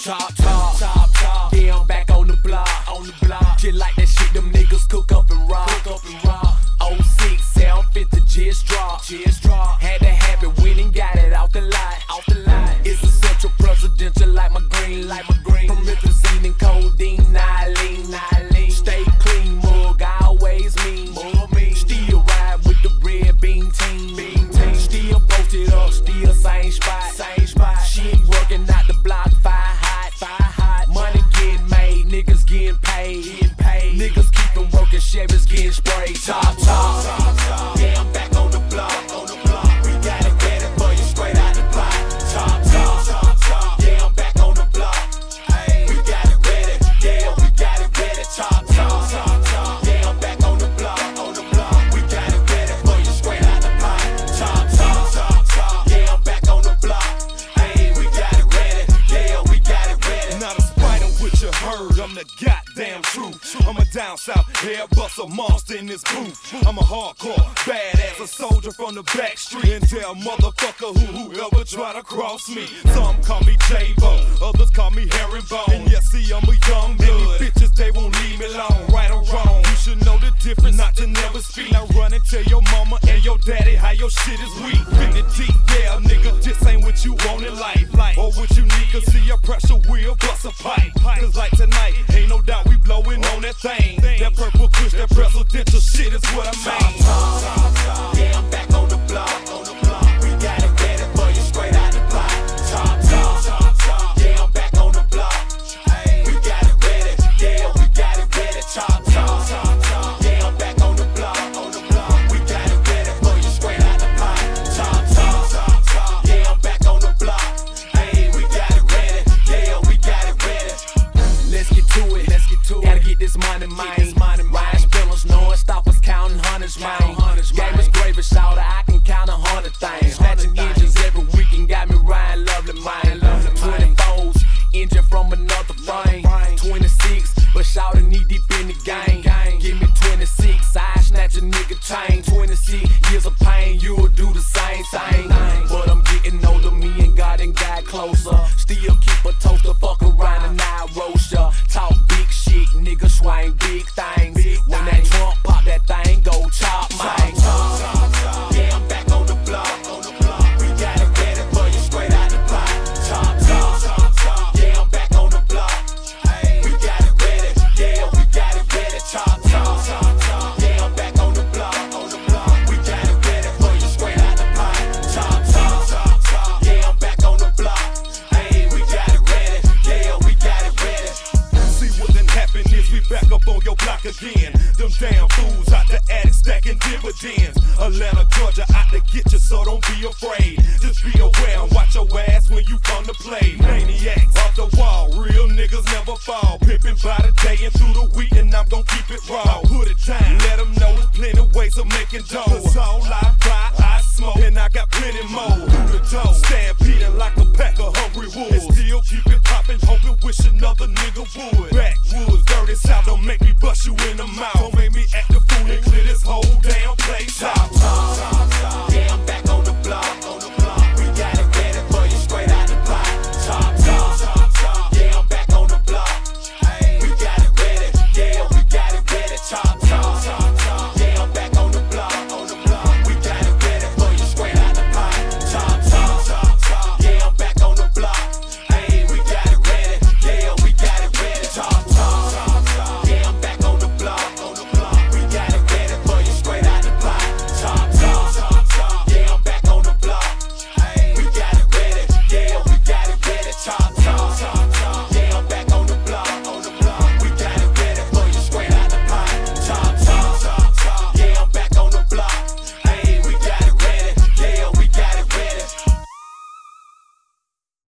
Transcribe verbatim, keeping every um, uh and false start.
Chop, chop, chop, chop. Yeah, I'm back on the block, on the block. Just like that shit, them niggas cook up and rock, cook up and rock. oh six, seven fifty, just drop, just drop. Had to have it, went and got it out the lot, out the lot. It's a central presidential like my green, like my green. Promethazine and codeine, Nylene, Nylene. Stay clean, mug, I always mean, mug mean. Still ride with the red beam team, beam team. Still posted up, still same spot, same spot. Shit working out the block, fire hot, fire hot. Money getting made, niggas getting paid, getting paid. Niggas keepin' working, Chevys getting sprayed. Top, top, top, top. Yeah, I'm back on the block, on the block. We got it ready for you straight out the block. Top, top, top, top. Yeah, I'm back on the block. Hey, we got it ready. Yeah, we got it ready. Top, top, top, top. Yeah, I'm back on the block, on the block. We got it ready for you straight out the block. Top, top, top, top. Yeah, I'm back on the block. Hey, we got it ready. Yeah, we got it ready. Not despite of what you heard, I'm the goddamn truth. I'm a down south hair buster monster in this booth. I'm a hardcore badass, a soldier from the back street. And tell motherfucker who whoever try to cross me. Some call me J-Bo, others call me Herringbone. And yes, see, I'm a young blood. These bitches, they won't leave me alone. Right or wrong, you should know the difference, not to never speak. Now run and tell your mama and your daddy how your shit is weak. fifty deep, yeah, nigga, this ain't what you want in life. Or what you need, cause see your pressure will bust a pipe. Cause like tonight, ain't no doubt we blowing on that thing. That purple kush, that presidential shit is what I mean. Top, top, top. Yeah, I'm back on the block, on the block. We got it ready for you straight out the block. Top, top, top, top. Yeah, I'm back on the block. Hey, we got it ready. Yeah, we got it ready. Top, top, top, top. Yeah, I'm back on the block, on the block. We got it ready for you straight out the block. Top, top, top, top. Yeah, I'm back on the block. Hey, we got it ready. Yeah, we got it ready. Let's get to it. Let's get to it. Gotta get this money, man. Ryan spillers, knowing stoppers, counting hundreds, man. Game is gravy, shouter, I can count a hundred things. Snatching engines every weekend, got me riding lovely, man. twenty-fours, engine from another frame. twenty-six, but shouter knee deep in the game. Give me twenty-six, I snatch a nigga chain. twenty-six years of pain, you'll do the same thing. But I'm getting older, me and God and God closer. Still keep a toaster, fuck around and I roast ya. Talk big shit, nigga swing big things. When that trunk pop, that thing go chop, man. Yeah, I'm back on the block, on the block. We got it ready for you straight out the block. Top, top, top, top. Yeah, I'm back on the block. Hey, we got it ready. Yeah, we got it ready. Top, top, top, top. Yeah, I'm back on the block, on the block. We got it ready for you straight out the block. Top, top, top, top. Yeah, I'm back on the block. Hey, we got it ready. Yeah, we got it ready. See what done happened is we back up on your block again. Them damn fools out the attic stacking dividends. Atlanta, Georgia out to get you, so don't be afraid. Just be aware and watch your ass when you come to play. Maniacs off the wall, real niggas never fall. Pimping by the day and through the week, and I'm gon' keep it raw. Put it down, let them know there's plenty ways of making dough. Cause all I buy, I smoke, and I got plenty more. Through the door, stampeding like a pack of hungry wolves. And still keep it poppin', hoping, wish another nigga would. Backwoods, dirty south, don't make me bust you in the mouth.